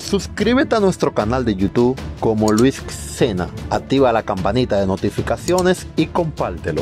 Suscríbete a nuestro canal de YouTube como Luis Xena, activa la campanita de notificaciones y compártelo.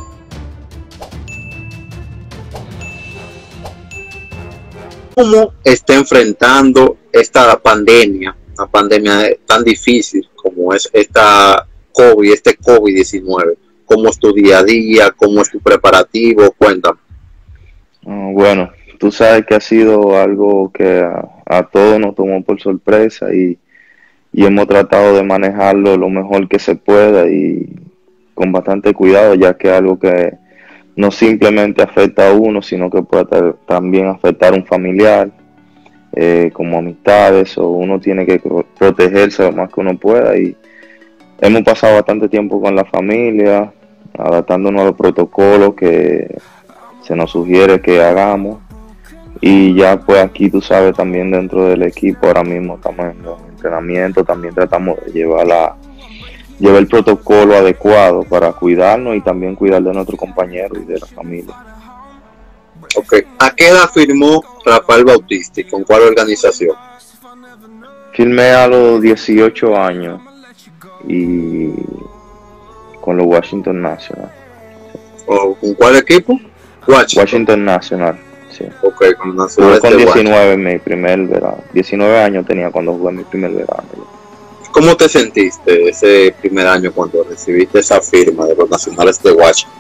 ¿Cómo está enfrentando esta pandemia, una pandemia tan difícil como es esta este COVID-19? ¿Cómo es tu día a día? ¿Cómo es tu preparativo? Cuéntame. Bueno, tú sabes que ha sido algo que a todos nos tomó por sorpresa y hemos tratado de manejarlo lo mejor que se pueda y con bastante cuidado, ya que es algo que no simplemente afecta a uno, sino que puede también afectar a un familiar, como amistades, o uno tiene que protegerse lo más que uno pueda. Y hemos pasado bastante tiempo con la familia, adaptándonos a los protocolos que se nos sugiere que hagamos. Y ya pues aquí tú sabes, también dentro del equipo ahora mismo estamos en los entrenamientos, también tratamos de llevar el protocolo adecuado para cuidarnos y también cuidar de nuestros compañeros y de la familia. Ok. ¿A qué edad firmó Rafael Bautista y con cuál organización? Firmé a los 18 años y con los Washington Nationals. ¿O con cuál equipo? Washington Nationals, sí. Ok, con Nacional. Con 19 mi primer verano. 19 años tenía cuando jugué mi primer verano. ¿Cómo te sentiste ese primer año cuando recibiste esa firma de los Nacionales de Washington?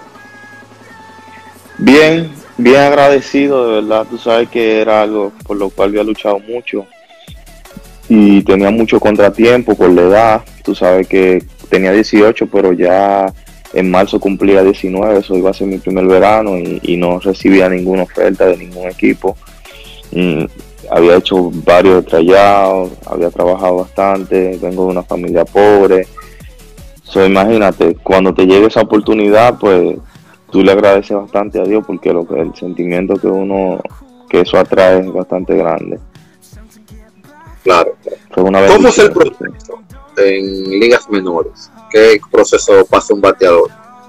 Bien agradecido, de verdad. Tú sabes que era algo por lo cual había luchado mucho y tenía mucho contratiempo por la edad. Tú sabes que tenía 18, pero ya en marzo cumplía 19, eso iba a ser mi primer verano y no recibía ninguna oferta de ningún equipo. Había hecho varios trayados, había trabajado bastante, vengo de una familia pobre. Imagínate, cuando te llegue esa oportunidad, pues tú le agradeces bastante a Dios, porque el sentimiento que eso atrae es bastante grande. Claro. ¿Cómo es el proceso en ligas menores? ¿Qué proceso pasa un bateador?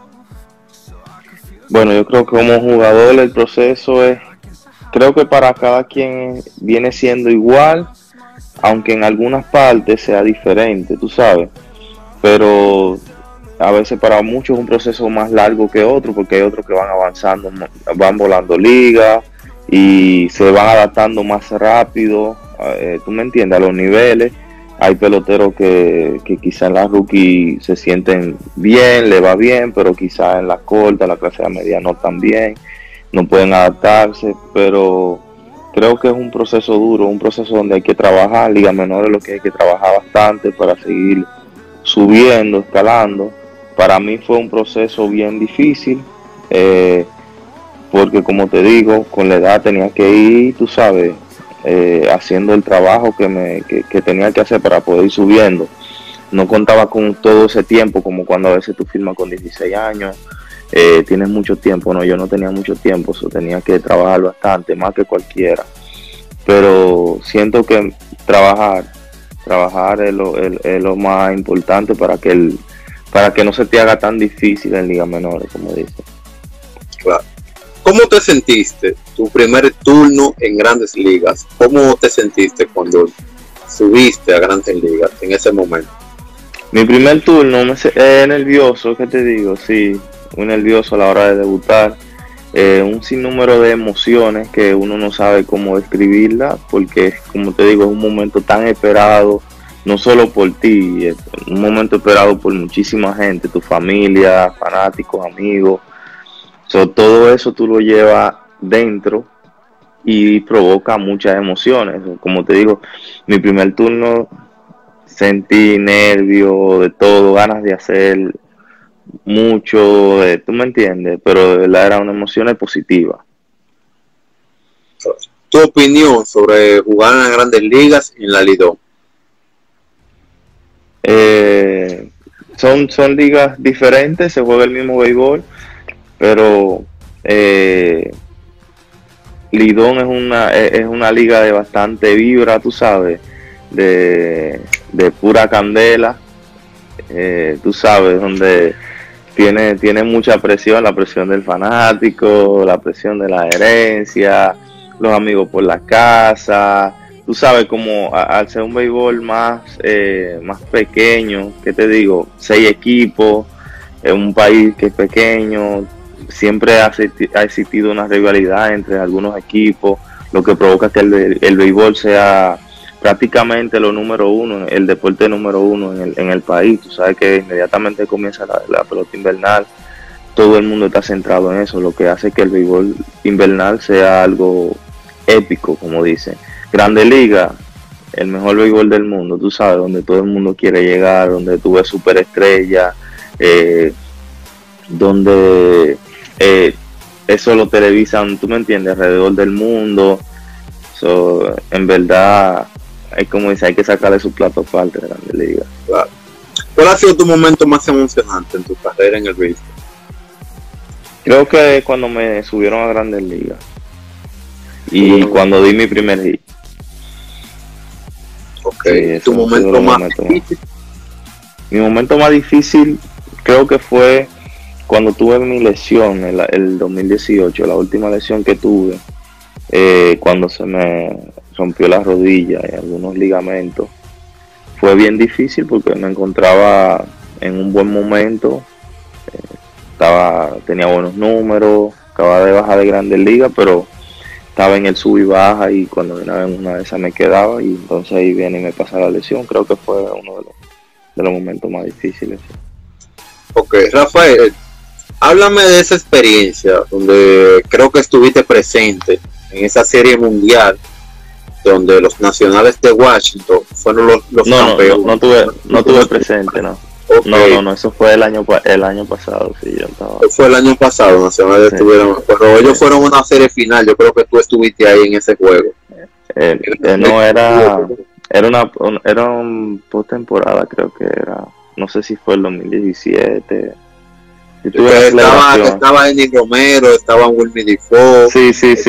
Bueno, yo creo que como jugador el proceso creo que para cada quien viene siendo igual, aunque en algunas partes sea diferente, tú sabes. Pero a veces para muchos es un proceso más largo que otro, porque hay otros que van avanzando, van volando ligas y se van adaptando más rápido, tú me entiendes, a los niveles. Hay peloteros que quizá en la rookie se sienten bien, le va bien, pero quizá en la corta, la clase media no tan bien, no pueden adaptarse. Pero creo que es un proceso duro, un proceso donde hay que trabajar. Liga menor es lo que hay que trabajar bastante para seguir subiendo, escalando. Para mí fue un proceso bien difícil, porque como te digo, con la edad tenía que ir, tú sabes, haciendo el trabajo que tenía que hacer para poder ir subiendo. No contaba con todo ese tiempo, como cuando a veces tú firmas con 16 años, tienes mucho tiempo. No, yo no tenía mucho tiempo, tenía que trabajar bastante, más que cualquiera. Pero siento que trabajar es lo más importante para que no se te haga tan difícil en ligas menores, como dice. Claro. ¿Cómo te sentiste tu primer turno en Grandes Ligas? ¿Cómo te sentiste cuando subiste a Grandes Ligas en ese momento? Mi primer turno, nervioso, ¿qué te digo? Sí, muy nervioso a la hora de debutar. Un sinnúmero de emociones que uno no sabe cómo describirla, porque, como te digo, es un momento tan esperado, no solo por ti, es un momento esperado por muchísima gente, tu familia, fanáticos, amigos. Todo eso tú lo llevas dentro y provoca muchas emociones. Como te digo, mi primer turno sentí nervios, de todo, ganas de hacer mucho, tú me entiendes, pero de verdad eran emociones positivas. ¿Tu opinión sobre jugar en las Grandes Ligas y en la Lidón? Son ligas diferentes, se juega el mismo béisbol, pero Lidón es una liga de bastante vibra, tú sabes, de pura candela, tú sabes, donde tiene mucha presión, la presión del fanático, la presión de la gerencia, los amigos por la casa, tú sabes, como al ser un béisbol más pequeño, ¿qué te digo? 6 equipos, en un país que es pequeño, siempre ha existido una rivalidad entre algunos equipos, lo que provoca que el béisbol sea prácticamente lo número uno, el deporte número uno en el país. Tú sabes que inmediatamente comienza la pelota invernal, todo el mundo está centrado en eso, lo que hace que el béisbol invernal sea algo épico, como dicen. Grande Liga, el mejor béisbol del mundo, tú sabes, donde todo el mundo quiere llegar, donde tú ves superestrellas, donde eso lo televisan, tú me entiendes, alrededor del mundo. En verdad, es como dice, hay que sacarle su plato aparte de Grande Liga. Claro. ¿Cuál ha sido tu momento más emocionante en tu carrera en el béisbol? Creo que cuando me subieron a Grandes Ligas y cuando di mi primer hit. Ok, Sí, tu momento más difícil. Mi momento más difícil creo que fue cuando tuve mi lesión, el 2018, la última lesión que tuve, cuando se me rompió la rodilla y algunos ligamentos. Fue bien difícil porque me encontraba en un buen momento, tenía buenos números, acababa de bajar de Grandes Ligas, pero estaba en el sub y baja, y cuando en una de esas me quedaba, y entonces ahí viene y me pasa la lesión. Creo que fue uno de los momentos más difíciles. Ok, Rafael, háblame de esa experiencia donde creo que estuviste presente en esa serie mundial donde los Nacionales de Washington fueron los campeones. No tuve presente, no. Okay. No, eso fue el año pasado, sí, yo estaba. Fue el año pasado, Nacionales sí. Estuvieron, pero ellos fueron una serie final, yo creo que tú estuviste ahí en ese juego. No, era un postemporada, creo que era, no sé si fue el 2017. Estaba Eddie Romero, estaba Wilmy Defoe. Sí.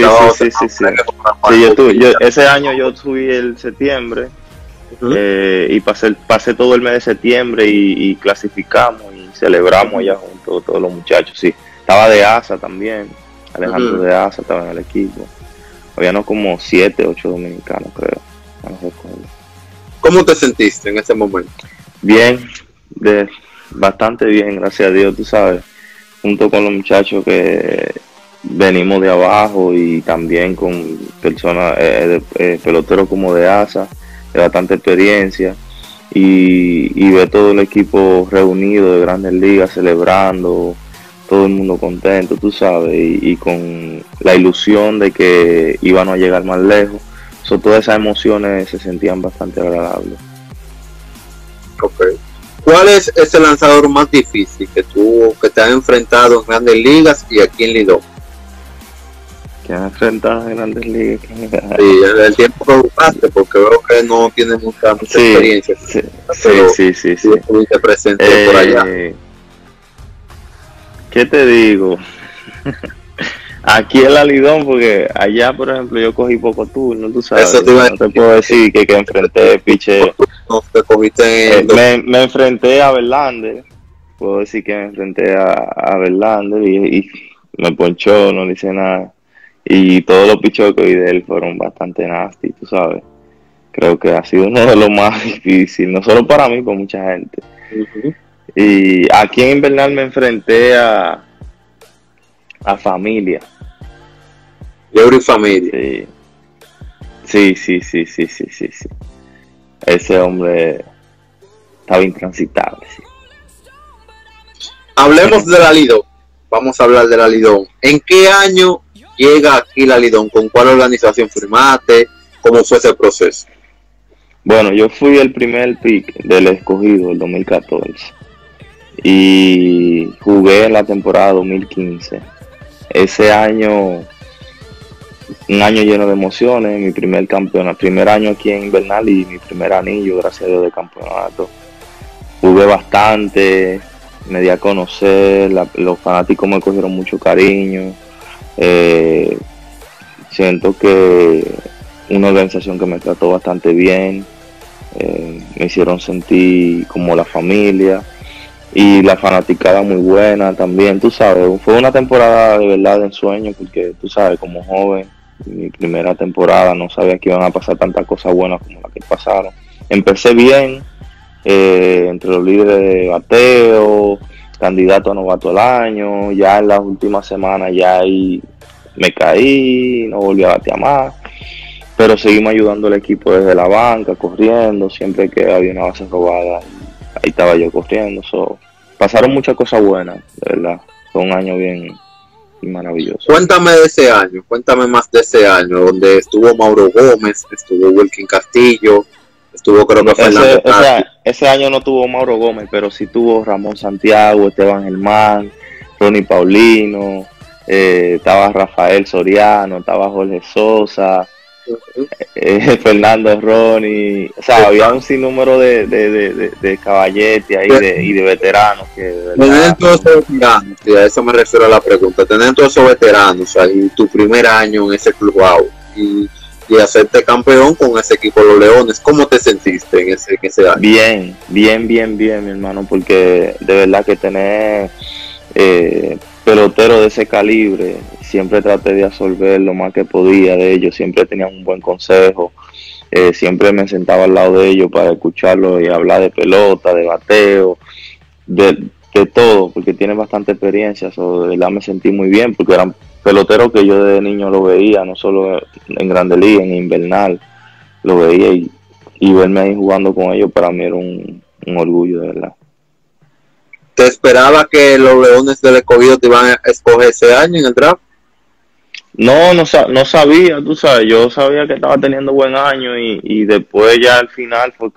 Ese año yo subí el septiembre. Y pasé todo el mes de septiembre y clasificamos y celebramos allá junto todos los muchachos. Sí, estaba de Asa también, Alejandro de Asa estaba en el equipo. Habíamos como 7, 8 dominicanos, creo. No recuerdo. ¿Cómo te sentiste en ese momento? Bien, bastante bien, gracias a Dios, tú sabes, junto con los muchachos que venimos de abajo y también con personas, peloteros como de Asa, de bastante experiencia, y ver todo el equipo reunido de Grandes Ligas celebrando, todo el mundo contento, tú sabes, y con la ilusión de que iban a llegar más lejos. Todas esas emociones se sentían bastante agradables. Okay. ¿Cuál es ese lanzador más difícil que te has enfrentado en Grandes Ligas y aquí en Lidón? Que has enfrentado en Grandes Ligas. Sí, el tiempo que buscaste, porque veo que no tienes mucha experiencia. Sí. Estuviste presente por allá. ¿Qué te digo? Aquí en la Lidón, porque allá, por ejemplo, yo cogí poco turno, tú sabes. No te puedo decir que enfrenté piche. No, te cogiste me enfrenté a Verlander. Puedo decir que me enfrenté a Verlander y me ponchó, no le hice nada. Y todos los pichos que vi de él fueron bastante nasty, tú sabes. Creo que ha sido uno de los más difíciles, no solo para mí, para mucha gente. Y aquí en Invernal me enfrenté a Familia. Eury Familia. Sí. Ese hombre estaba intransitable. Sí. Hablemos de la Lidón. Vamos a hablar de la Lidón. ¿En qué año llega aquí la Lidón? ¿Con cuál organización firmaste? ¿Cómo fue ese proceso? Bueno, yo fui el primer pick del escogido del 2014 y jugué en la temporada 2015. Ese año, un año lleno de emociones, mi primer año aquí en Invernal y mi primer anillo, gracias a Dios, de campeonato. Jugué bastante, me di a conocer, los fanáticos me cogieron mucho cariño. Siento que una organización que me trató bastante bien, me hicieron sentir como la familia. Y la fanaticada muy buena también, tú sabes, fue una temporada de verdad de ensueño, porque tú sabes, como joven, Mi primera temporada no sabía que iban a pasar tantas cosas buenas como las que pasaron. Empecé bien, entre los líderes de bateo, candidato a novato del año. Ya en las últimas semanas ya ahí me caí, no volví a batear más, pero seguimos ayudando al equipo desde la banca, corriendo, siempre que había una base robada, ahí estaba yo corriendo. Pasaron muchas cosas buenas, de verdad. Fue un año bien y maravilloso. Cuéntame de ese año, cuéntame más de ese año, donde estuvo Mauro Gómez, estuvo Wilkin Castillo, estuvo creo que Fernando Tatis. Ese año no tuvo Mauro Gómez, pero sí tuvo Ramón Santiago, Esteban Germán, Ronnie Paulino, estaba Rafael Soriano, estaba Jorge Sosa, Fernando Ronnie, o sea, había un sinnúmero de caballetes ahí y de veteranos que de verdad, tener todos esos veteranos, y a eso me refiero a la pregunta, tener todos esos veteranos ahí, tu primer año en ese club y hacerte campeón con ese equipo de los Leones, ¿cómo te sentiste en ese año? Bien, mi hermano, porque de verdad que tener pelotero de ese calibre, siempre traté de absorber lo más que podía de ellos, siempre tenían un buen consejo, siempre me sentaba al lado de ellos para escucharlos y hablar de pelota, de bateo, de todo, porque tienen bastante experiencia. De verdad me sentí muy bien, porque eran peloteros que yo de niño lo veía, no solo en Grande Liga, en invernal, lo veía, y verme ahí jugando con ellos para mí era un orgullo, de verdad. ¿Te esperaba que los Leones del Escogido te iban a escoger ese año en el draft? No sabía, tú sabes, yo sabía que estaba teniendo buen año, y después ya al final fue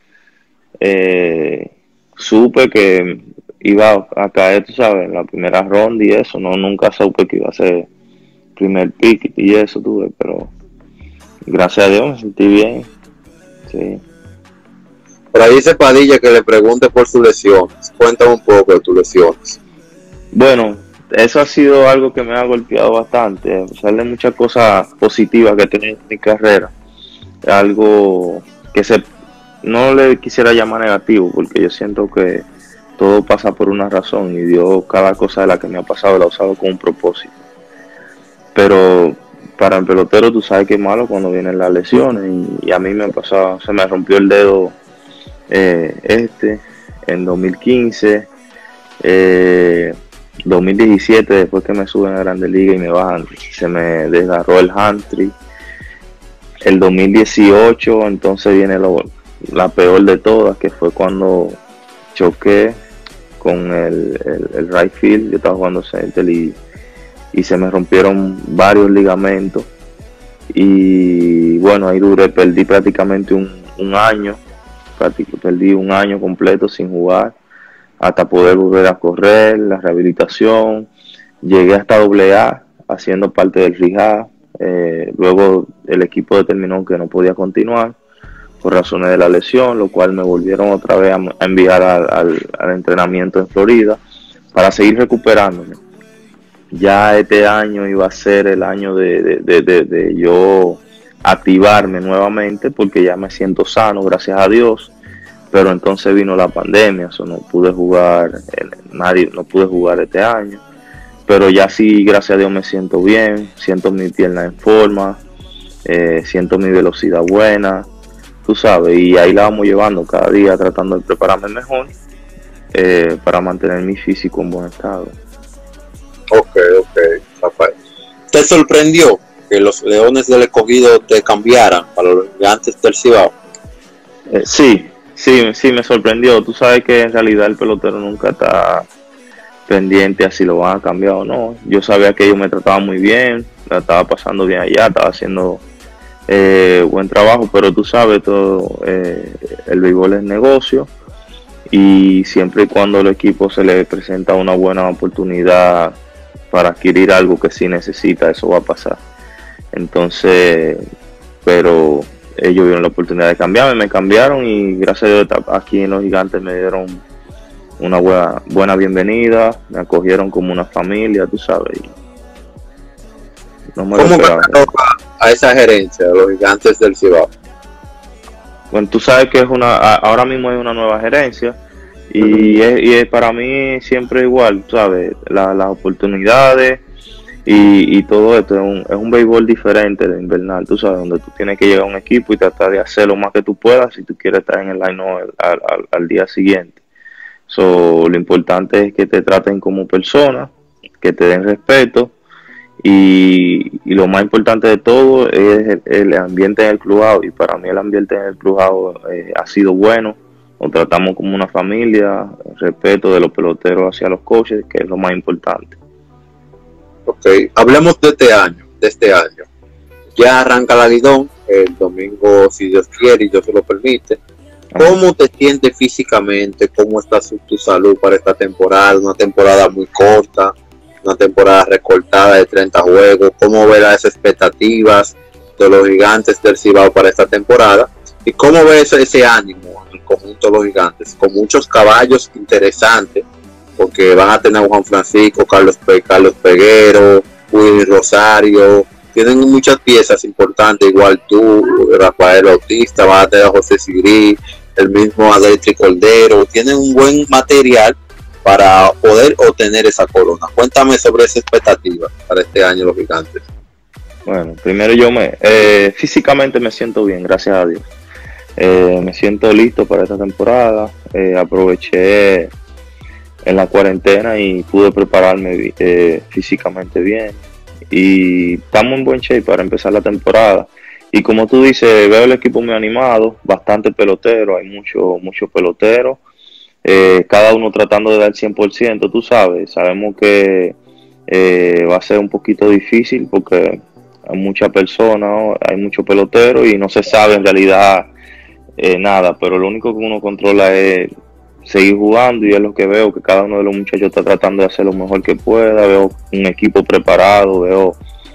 que supe que iba a caer, tú sabes, en la primera ronda y eso. Nunca supe que iba a ser primer pick y eso, tuve, pero gracias a Dios me sentí bien, sí. Por ahí dice Padilla que le pregunte por sus lesiones. Cuéntame un poco de tus lesiones. Bueno, eso ha sido algo que me ha golpeado bastante, a pesar de muchas cosas positivas que he tenido en mi carrera. Algo que no le quisiera llamar negativo, porque yo siento que todo pasa por una razón, y Dios cada cosa de la que me ha pasado la ha usado con un propósito. Pero para el pelotero tú sabes que es malo cuando vienen las lesiones, y a mí me pasaba, se me rompió el dedo en 2015, 2017 después que me suben a Grande Liga y me bajan, se me desgarró el hamstring. El 2018 entonces viene la peor de todas, que fue cuando choqué con el right field. Yo estaba jugando center y se me rompieron varios ligamentos, y bueno, ahí perdí prácticamente un año, perdí un año completo sin jugar, hasta poder volver a correr, la rehabilitación. Llegué hasta AA haciendo parte del rehab. Luego el equipo determinó que no podía continuar por razones de la lesión, lo cual me volvieron otra vez a enviar al entrenamiento en Florida para seguir recuperándome. Ya este año iba a ser el año de yo activarme nuevamente, porque ya me siento sano, gracias a Dios. Pero entonces vino la pandemia, no pude jugar, no pude jugar este año. Pero ya sí, gracias a Dios me siento bien, siento mi pierna en forma, siento mi velocidad buena, tú sabes, y ahí la vamos llevando cada día, tratando de prepararme mejor para mantener mi físico en buen estado. Ok, Rafael. ¿Te sorprendió que los Leones del Escogido te cambiaran para los Gigantes del Cibao? Sí, me sorprendió. Tú sabes que en realidad el pelotero nunca está pendiente a si lo van a cambiar o no. Yo sabía que ellos me trataban muy bien, la estaba pasando bien allá, estaba haciendo buen trabajo, pero tú sabes, todo el béisbol es negocio, y siempre y cuando al equipo se le presenta una buena oportunidad para adquirir algo que sí necesita, eso va a pasar. Entonces, pero ellos vieron la oportunidad de cambiarme, me cambiaron, y gracias a Dios aquí en los Gigantes me dieron una buena bienvenida, me acogieron como una familia, tú sabes. No me ¿Cómo ganaron a esa gerencia de los Gigantes del Cibao? Bueno, tú sabes que ahora mismo hay una nueva gerencia, y es para mí siempre igual, ¿sabes? Las oportunidades y todo esto es un béisbol diferente de invernal, tú sabes, donde tú tienes que llegar a un equipo y tratar de hacer lo más que tú puedas si tú quieres estar en el line al día siguiente. So, lo importante es que te traten como persona, que te den respeto y lo más importante de todo es el ambiente en el clubhouse. Y para mí el ambiente en el clubhouse ha sido bueno. Nos tratamos como una familia, el respeto de los peloteros hacia los coaches, que es lo más importante. Ok, hablemos de este año. Ya arranca la Lidón el domingo, si Dios quiere y Dios se lo permite. ¿Cómo te sientes físicamente? ¿Cómo está tu salud para esta temporada? Una temporada muy corta, una temporada recortada de 30 juegos. ¿Cómo ves las expectativas de los Gigantes del Cibao para esta temporada? ¿Y cómo ves ese ánimo en el conjunto de los Gigantes? Con muchos caballos interesantes, porque van a tener a Juan Francisco, Carlos Peguero, Willy Rosario. Tienen muchas piezas importantes, igual tú, Rafael Bautista, van a tener a José Sigrid, el mismo Adetri Cordero. Tienen un buen material para poder obtener esa corona. Cuéntame sobre esa expectativa para este año los Gigantes. Bueno, primero físicamente me siento bien, gracias a Dios. Me siento listo para esta temporada. Aproveché en la cuarentena y pude prepararme físicamente bien. Y estamos en buen shape para empezar la temporada. Y como tú dices, veo el equipo muy animado, bastante pelotero, hay muchos peloteros. Cada uno tratando de dar el 100%, tú sabes. Sabemos que va a ser un poquito difícil porque hay muchas personas, hay muchos peloteros y no se sabe en realidad nada, pero lo único que uno controla es seguir jugando y es lo que veo, que cada uno de los muchachos está tratando de hacer lo mejor que pueda. Veo un equipo preparado, veo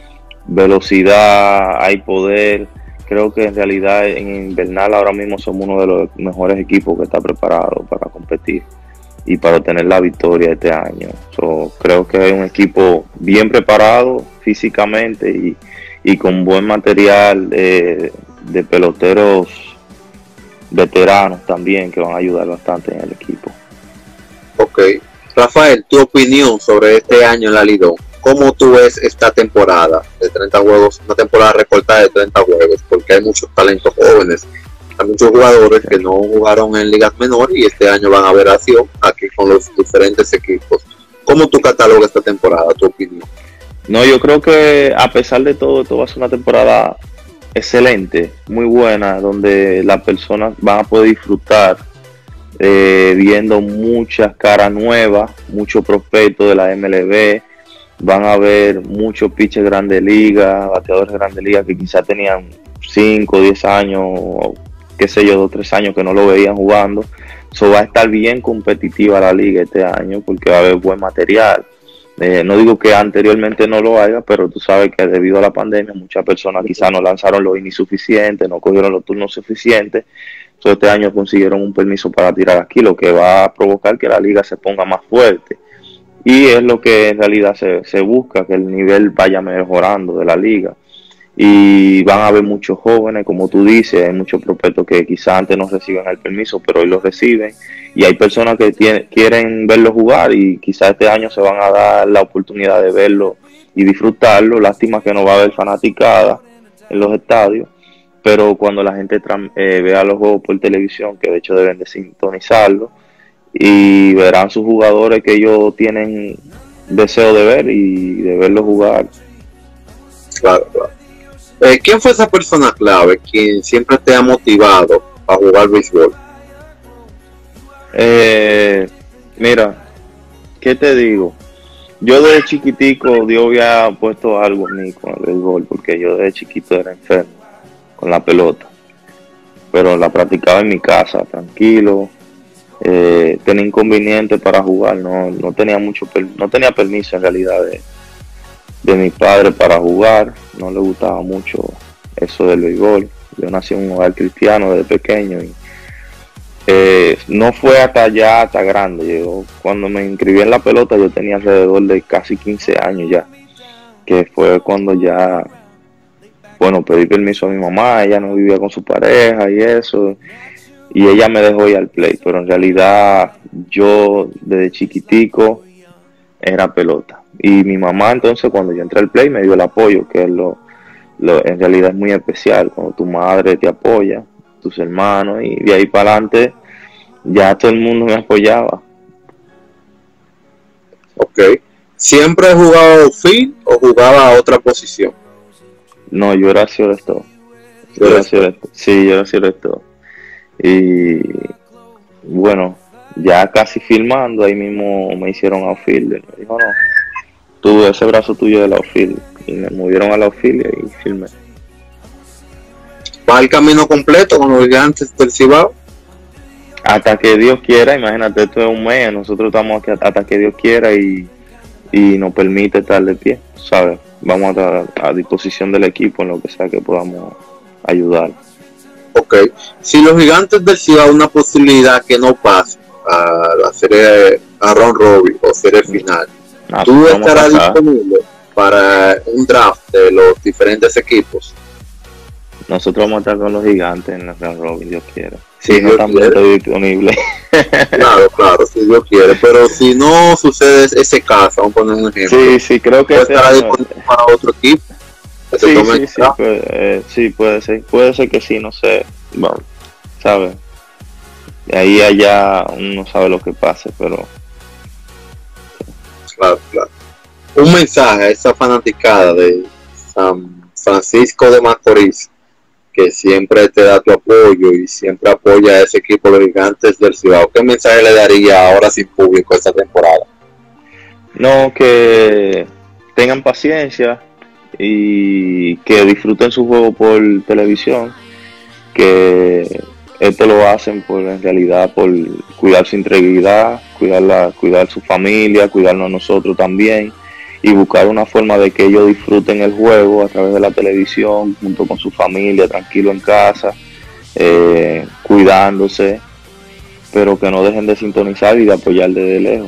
velocidad, hay poder. Creo que en realidad en invernal ahora mismo somos uno de los mejores equipos que está preparado para competir y para obtener la victoria este año. Creo que es un equipo bien preparado físicamente y con buen material de peloteros veteranos también que van a ayudar bastante en el equipo. Ok. Rafael, tu opinión sobre este año en la Lidón. ¿Cómo tú ves esta temporada de 30 juegos, una temporada recortada de 30 juegos? Porque hay muchos talentos jóvenes, hay muchos jugadores que no jugaron en ligas menores y este año van a ver acción aquí con los diferentes equipos. ¿Cómo tú catalogas esta temporada, tu opinión? No, yo creo que a pesar de todo, esto va a ser una temporada excelente, muy buena, donde las personas van a poder disfrutar viendo muchas caras nuevas, muchos prospectos de la MLB. Van a ver muchos pitchers de Grandes Ligas, bateadores de Grandes Ligas que quizás tenían 5, 10 años, o qué sé yo, 2, 3 años que no lo veían jugando. Va a estar bien competitiva la liga este año porque va a haber buen material. No digo que anteriormente no lo haya, pero tú sabes que debido a la pandemia muchas personas quizás no lanzaron los innings suficientes, no cogieron los turnos suficientes. Este año consiguieron un permiso para tirar aquí, lo que va a provocar que la liga se ponga más fuerte. Y es lo que en realidad se busca, que el nivel vaya mejorando de la liga. Y van a haber muchos jóvenes, como tú dices, hay muchos prospectos que quizás antes no reciben el permiso, pero hoy lo reciben. Y hay personas que quieren verlo jugar y quizás este año se van a dar la oportunidad de verlo y disfrutarlo. Lástima que no va a haber fanaticada en los estadios, pero cuando la gente vea los juegos por televisión, que de hecho deben de sintonizarlo, y verán sus jugadores que ellos tienen deseo de ver y de verlos jugar. Claro, claro. ¿Quién fue esa persona clave quien siempre te ha motivado a jugar béisbol? Mira, ¿qué te digo? Yo desde chiquitico, Dios había puesto algo en mí con el béisbol, porque yo desde chiquito era enfermo con la pelota, pero la practicaba en mi casa, tranquilo. Tenía inconveniente para jugar, no tenía permiso en realidad de mi padre para jugar, no le gustaba mucho eso del béisbol. Yo nací en un hogar cristiano desde pequeño y no fue hasta grande. Yo, cuando me inscribí en la pelota, yo tenía alrededor de casi 15 años ya, que fue cuando ya, pedí permiso a mi mamá. Ella no vivía con su pareja y eso, y ella me dejó ir al play, pero en realidad yo desde chiquitico era pelota. Y mi mamá entonces cuando yo entré al play me dio el apoyo, que es en realidad es muy especial, cuando tu madre te apoya, tus hermanos, y de ahí para adelante ya todo el mundo me apoyaba. Ok. ¿Siempre has jugado field o jugaba a otra posición? No, yo era shortstop. Sí, yo era shortstop. Y bueno, ya casi filmando, ahí mismo me hicieron outfielder. Me dijo, no, tú, ese brazo tuyo de la outfield. Y me movieron a la outfield y filmé. ¿Va el camino completo con los Gigantes del Cibao? Hasta que Dios quiera, imagínate, esto es un mes, nosotros estamos aquí hasta que Dios quiera y nos permite estar de pie, ¿sabes? Vamos a disposición del equipo en lo que sea que podamos ayudar. Ok. Si los Gigantes del Cibao una posibilidad que no pase a la serie a round robin o serie final, ¿tú estarás disponible para un draft de los diferentes equipos? Nosotros vamos a estar con los Gigantes en la round robin, Dios quiera. Sí, no también estoy disponible. Claro, si Dios quiere, pero si no sucede ese caso, vamos a poner un ejemplo. Sí, creo que estará disponible para otro equipo. Sí, puede ser que sí, no sé, bueno, ¿sabes? De ahí allá uno no sabe lo que pase, pero... Claro. Un mensaje a esa fanaticada de San Francisco de Macorís, que siempre te da tu apoyo y siempre apoya a ese equipo de los Gigantes del Cibao. ¿Qué mensaje le daría ahora sin público esta temporada? No, que tengan paciencia y que disfruten su juego por televisión, que esto lo hacen en realidad por cuidar su integridad, cuidar su familia, cuidarnos nosotros también, y buscar una forma de que ellos disfruten el juego a través de la televisión, junto con su familia, tranquilo en casa, cuidándose, pero que no dejen de sintonizar y de apoyar desde lejos.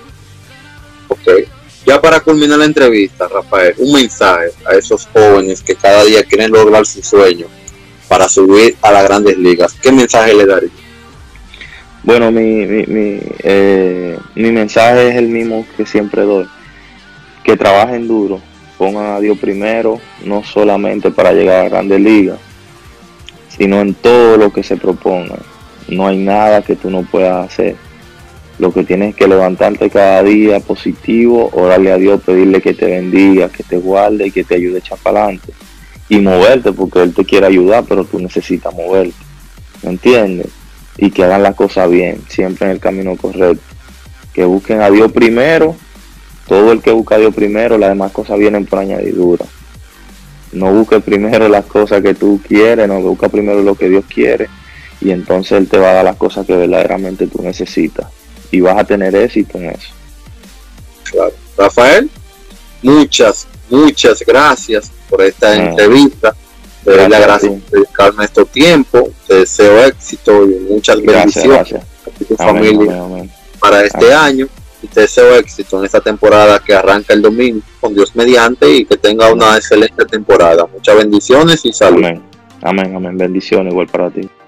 Ok. Ya para culminar la entrevista, Rafael, un mensaje a esos jóvenes que cada día quieren lograr su sueño para subir a las grandes ligas. ¿Qué mensaje le daría? Bueno, mi mensaje es el mismo que siempre doy. Que trabajen duro, pongan a Dios primero, no solamente para llegar a grandes ligas, sino en todo lo que se proponga. No hay nada que tú no puedas hacer. Lo que tienes que levantarte cada día positivo, orarle a Dios, pedirle que te bendiga, que te guarde y que te ayude a echar para adelante. Y moverte, porque Él te quiere ayudar, pero tú necesitas moverte. ¿Me entiendes? Y que hagan las cosas bien, siempre en el camino correcto. Que busquen a Dios primero. Todo el que busca a Dios primero, las demás cosas vienen por añadidura. No busques primero las cosas que tú quieres, no busca primero lo que Dios quiere, y entonces Él te va a dar las cosas que verdaderamente tú necesitas. Y vas a tener éxito en eso. Claro. Rafael, muchas gracias por esta entrevista. Te doy las gracias por dedicarme estos tiempos. Te deseo éxito y muchas bendiciones a tu familia para este año. Y te deseo éxito en esta temporada que arranca el domingo con Dios mediante, y que tenga una excelente temporada. Muchas bendiciones y salud. Amén. Bendiciones igual para ti.